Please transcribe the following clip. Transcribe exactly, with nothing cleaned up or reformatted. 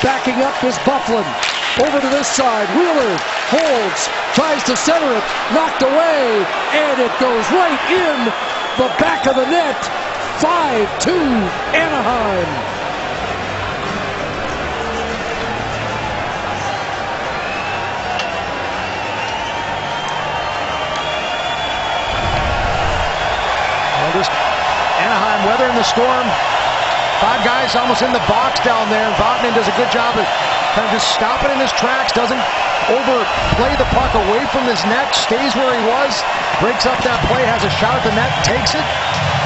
Backing up is Bufflin. Over to this side. Wheeler holds. Tries to center it. Knocked away. And it goes right in the back of the net. five two Anaheim. Well, just Anaheim weathering the storm. Five guys almost in the box down there, and Vatanen does a good job of kind of just stopping in his tracks, doesn't overplay the puck away from his net, stays where he was, breaks up that play, has a shot at the net, takes it.